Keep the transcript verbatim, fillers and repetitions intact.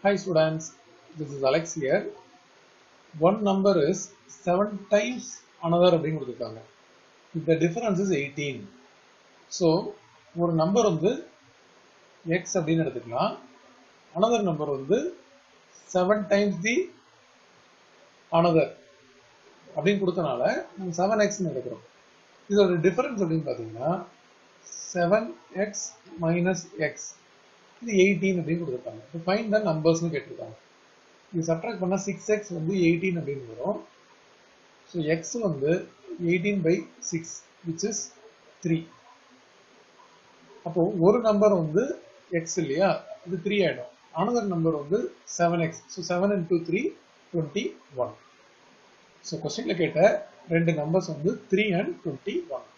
Hi students, this is Alex here. One number is seven times another அப்படினு கொடுத்திருக்காங்க. If the difference is eighteen. So, ஒரு number வந்து x அப்படினு எடுத்துக்கலாம். Another number வந்து seven times the another அப்படினு கொடுத்தனால நம்ம seven x னு எடுக்கிறோம். இதோட difference அப்படினு பாத்தீங்கன்னா seven x minus x. இது eighteen அப்படினு கொடுத்திருக்காங்க. To find the numbers னு கேட்டிருக்காங்க. இது subtract பண்ணா six x வந்து eighteen அப்படினு வரும். So x வந்து eighteen by six which is three. அப்போ ஒரு நம்பர் வந்து x இல்லையா, இது three ஆயிடும். Another number வந்து seven x. So seven into three twenty-one. So questionல கேட்ட ரெண்டு நம்பர்ஸ் வந்து three and twenty-one.